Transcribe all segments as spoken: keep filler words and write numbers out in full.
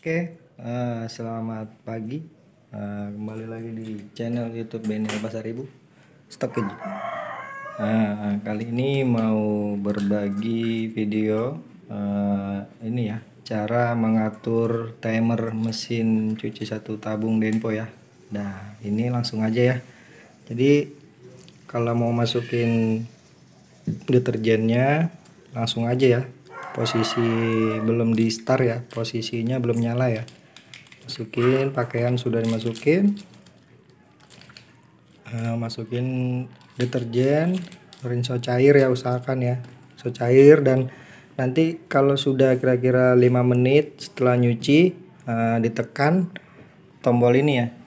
Oke, eh, selamat pagi. Eh, kembali lagi di channel YouTube Benil Pasar Ibu. Stok keju. Nah, kali ini mau berbagi video eh, ini ya, cara mengatur timer mesin cuci satu tabung Denpo ya. Nah, ini langsung aja ya. Jadi kalau mau masukin deterjennya langsung aja ya. Posisi belum di start ya, posisinya belum nyala ya. Masukin pakaian, sudah dimasukin, uh, masukin deterjen, rinso cair ya, usahakan ya rinso cair. Dan nanti kalau sudah kira-kira lima menit setelah nyuci, uh, ditekan tombol ini ya,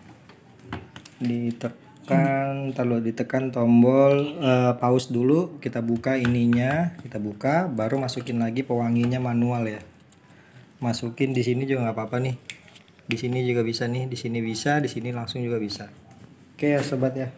ditekan terlalu ditekan tombol uh, pause dulu, kita buka ininya, kita buka baru masukin lagi pewanginya manual ya. Masukin di sini juga nggak apa-apa nih, di sini juga bisa nih, di sini bisa, di sini langsung juga bisa. Oke ya sobat ya.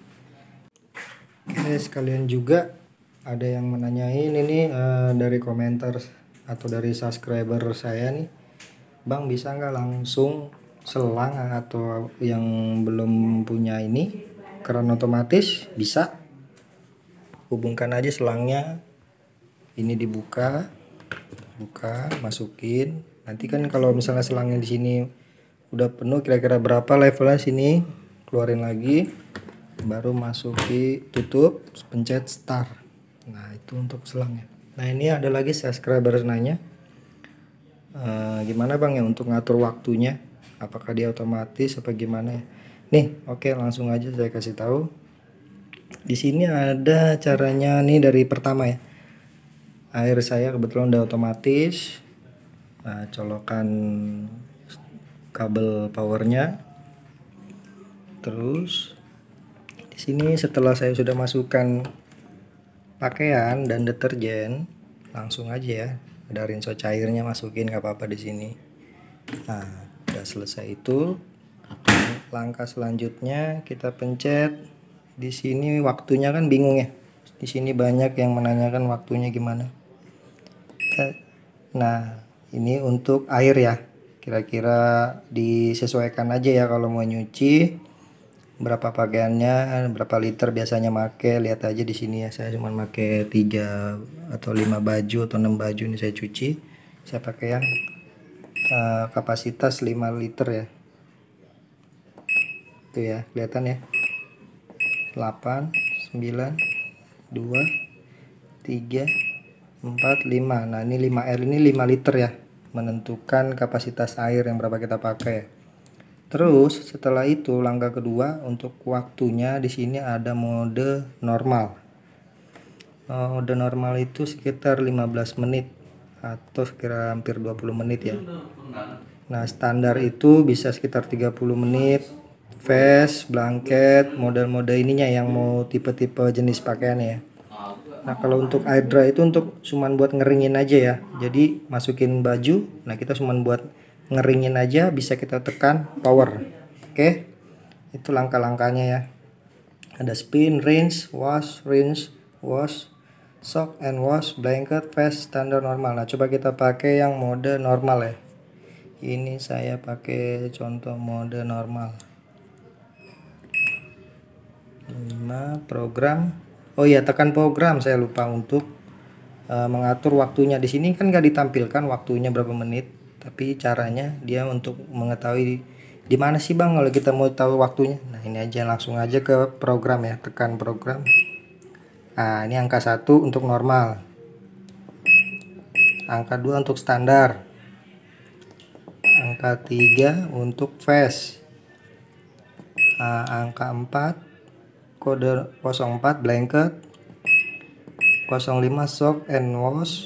Oke, sekalian juga ada yang menanyain ini uh, dari komentar atau dari subscriber saya nih, Bang bisa nggak langsung selang atau yang belum punya ini keran otomatis? Bisa, hubungkan aja selangnya, ini dibuka, buka, masukin. Nanti kan kalau misalnya selangnya di sini udah penuh, kira-kira berapa levelnya sini, keluarin lagi, baru masuki, tutup, pencet start. Nah itu untuk selangnya. Nah ini ada lagi subscriber nanya, e, gimana bang ya untuk ngatur waktunya, apakah dia otomatis apa gimana ya. Nih oke, langsung aja saya kasih tahu. Di sini ada caranya nih, dari pertama ya, air saya kebetulan udah otomatis. Nah, colokan kabel powernya. Terus di sini setelah saya sudah masukkan pakaian dan deterjen, langsung aja ya, ada rinso cairnya, masukin nggak apa-apa di sini. Nah, udah selesai itu, langkah selanjutnya kita pencet. Di sini waktunya kan bingung ya. Di sini banyak yang menanyakan waktunya gimana. Nah, ini untuk air ya. Kira-kira disesuaikan aja ya kalau mau nyuci berapa pakaiannya, berapa liter biasanya make. Lihat aja di sini ya, saya cuma make tiga atau lima baju atau enam baju ini saya cuci. Saya pakai yang uh, kapasitas lima liter ya. Tuh ya, kelihatan ya. delapan, sembilan, dua, tiga, empat, lima. Nah, ini lima R ini lima liter ya. Menentukan kapasitas air yang berapa kita pakai. Terus setelah itu langkah kedua, untuk waktunya di sini ada mode normal. Mode normal itu sekitar lima belas menit atau sekira hampir dua puluh menit ya. Nah, standar itu bisa sekitar tiga puluh menit. Vest, blanket, model-model ininya yang mau tipe-tipe jenis pakaian ya. Nah, kalau untuk air dry itu untuk cuman buat ngeringin aja ya. Jadi masukin baju, nah kita cuman buat ngeringin aja, bisa kita tekan power. Oke, itu langkah-langkahnya ya. Ada spin, rinse, wash, rinse, wash, soak and wash, blanket, vest, standar normal. Nah, coba kita pakai yang mode normal ya. Ini saya pakai contoh mode normal. lima program. Oh iya, tekan program, saya lupa untuk uh, mengatur waktunya. Di sini kan nggak ditampilkan waktunya berapa menit, tapi caranya dia untuk mengetahui di mana sih bang kalau kita mau tahu waktunya. Nah, ini aja, langsung aja ke program ya, tekan program. Nah, ini angka satu untuk normal, angka dua untuk standar, angka tiga untuk fast, nah, angka empat kode nol empat blanket, nol lima soak and wash,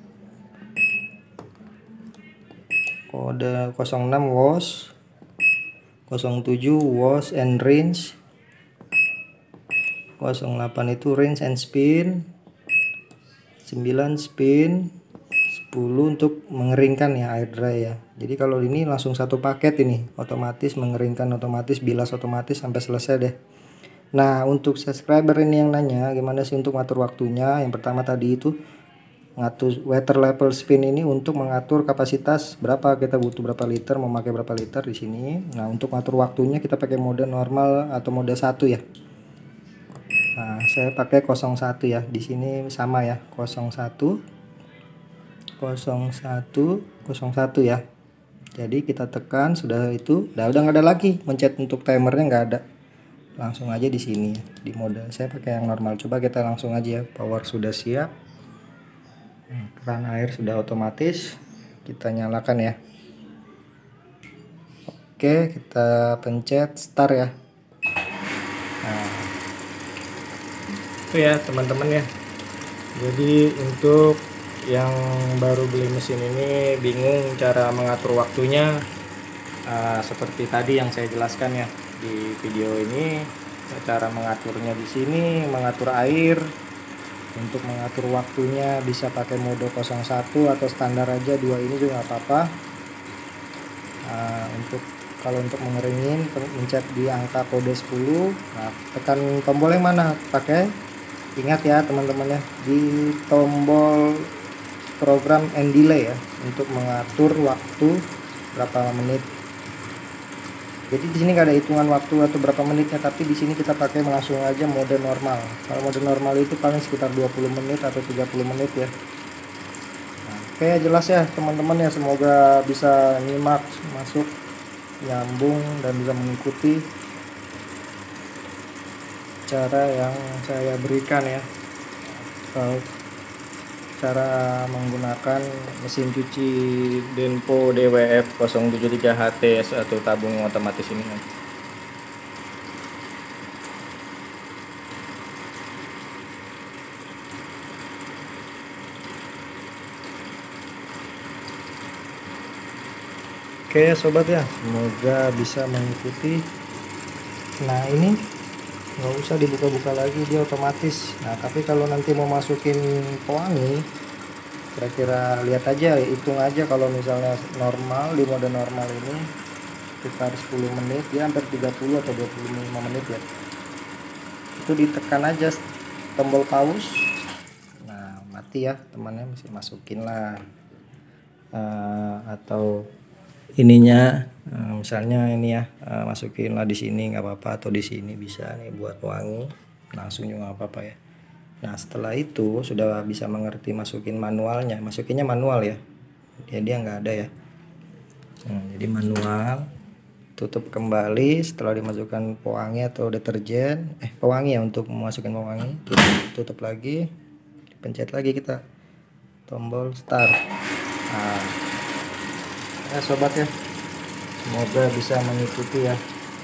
kode nol enam wash, nol tujuh wash and rinse, nol delapan itu rinse and spin, sembilan spin, sepuluh untuk mengeringkan ya, air dry ya. Jadi kalau ini langsung satu paket ini, otomatis mengeringkan otomatis, bilas otomatis sampai selesai deh. Nah, untuk subscriber ini yang nanya gimana sih untuk ngatur waktunya, yang pertama tadi itu ngatur water level spin ini untuk mengatur kapasitas berapa, kita butuh berapa liter, memakai berapa liter di sini. Nah, untuk ngatur waktunya kita pakai mode normal atau mode satu ya. Nah, saya pakai nol satu ya. Di sini sama ya, nol satu nol satu nol satu ya. Jadi kita tekan, sudah itu, udah udah nggak ada lagi mencet untuk timernya, nggak ada. Langsung aja di sini ya, di mode saya pakai yang normal. Coba kita langsung aja ya. Power sudah siap, keran air sudah otomatis, kita nyalakan ya. Oke, kita pencet start ya. Nah, itu ya teman-teman ya. Jadi untuk yang baru beli mesin ini bingung cara mengatur waktunya, uh, seperti tadi yang saya jelaskan ya di video ini, cara mengaturnya di sini, mengatur air. Untuk mengatur waktunya bisa pakai mode nol satu atau standar aja, dua ini juga nggak apa-apa. Uh, untuk kalau untuk mengeringin pencet di angka kode sepuluh. Nah, tekan tombol yang mana pakai, ingat ya teman-teman ya, di tombol program and delay ya, untuk mengatur waktu berapa menit. Jadi di sini nggak ada hitungan waktu atau berapa menitnya, tapi di sini kita pakai langsung aja mode normal. Kalau mode normal itu paling sekitar dua puluh menit atau tiga puluh menit ya. Nah, oke, jelas ya teman-teman ya, semoga bisa nyimak, masuk, nyambung, dan bisa mengikuti cara yang saya berikan ya. Kalau cara menggunakan mesin cuci Denpo D W F nol tujuh tiga H T atau tabung otomatis ini. Oke sobat ya, semoga bisa mengikuti. Nah, ini nggak usah dibuka-buka lagi, dia otomatis. Nah, tapi kalau nanti mau masukin pewangi, kira-kira lihat aja, hitung aja. Kalau misalnya normal, di mode normal ini sekitar sepuluh menit, dia hampir tiga puluh atau dua puluh lima menit ya. Itu ditekan aja tombol pause. Nah, mati ya temannya, mesti masukin lah, uh, atau ininya, uh, misalnya ini ya, uh, masukin lah di sini nggak apa-apa, atau di sini bisa nih buat wangi, langsung juga nggak apa-apa ya. Nah, setelah itu sudah bisa mengerti masukin manualnya, masukinnya manual ya, dia dia nggak ada ya. Nah, jadi manual, tutup kembali setelah dimasukkan pewangi atau deterjen, eh pewangi ya, untuk memasukin pewangi, tutup, tutup lagi, pencet lagi kita tombol start. Nah, ya sobat ya, semoga bisa mengikuti ya.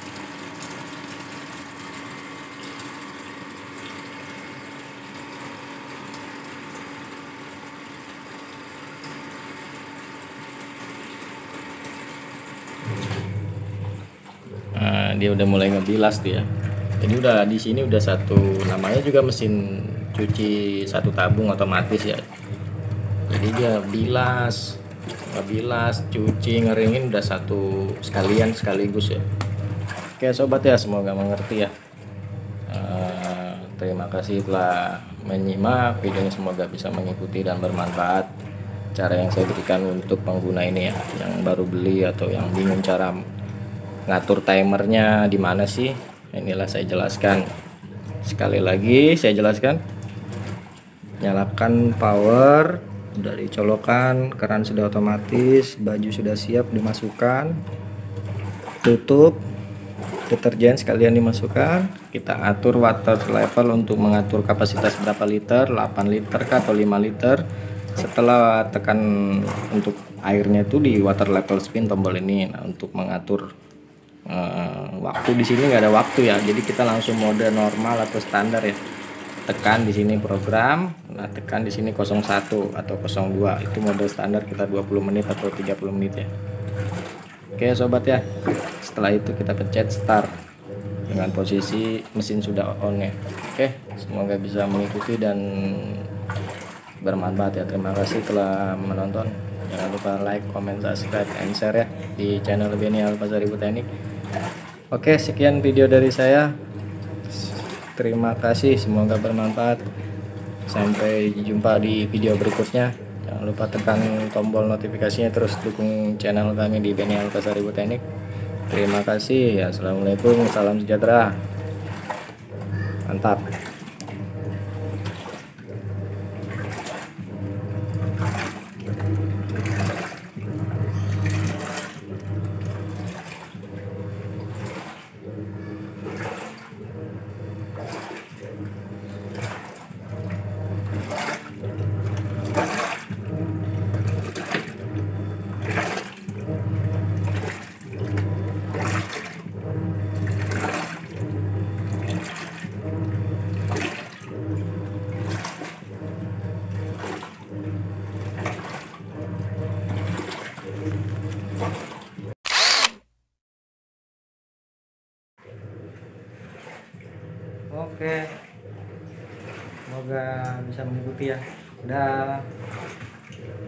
Nah, dia udah mulai ngebilas tuh ya. Jadi udah di sini udah satu, namanya juga mesin cuci satu tabung otomatis ya. Jadi dia bilas, bilas, cuci, ngeringin udah satu sekalian sekaligus ya. Oke sobat ya, semoga mengerti ya. Uh, terima kasih telah menyimak videonya, semoga bisa mengikuti dan bermanfaat cara yang saya berikan untuk pengguna ini ya, yang baru beli atau yang bingung cara ngatur timernya di mana sih. Inilah saya jelaskan. Sekali lagi saya jelaskan. Nyalakan power, udah dicolokan, keran sudah otomatis, baju sudah siap dimasukkan, tutup, deterjen sekalian dimasukkan. Kita atur water level untuk mengatur kapasitas berapa liter, delapan liter kah atau lima liter. Setelah tekan untuk airnya itu di water level spin tombol ini. Nah, untuk mengatur uh, waktu di sini nggak ada waktu ya, jadi kita langsung mode normal atau standar ya. Tekan di sini program, nah tekan di sini nol satu atau nol dua, itu mode standar kita dua puluh menit atau tiga puluh menit ya. Oke sobat ya, setelah itu kita pencet start dengan posisi mesin sudah on ya. Oke, semoga bisa mengikuti dan bermanfaat ya. Terima kasih telah menonton. Jangan lupa like, comment, subscribe, and share ya di channel Benny Alfasaribu Teknik. Oke, sekian video dari saya. Terima kasih, semoga bermanfaat. Sampai jumpa di video berikutnya. Jangan lupa tekan tombol notifikasinya, terus dukung channel kami di Benny Alkasari Botanik. Terima kasih. Assalamualaikum, salam sejahtera. Mantap. Oke, semoga bisa mengikuti ya. Dah.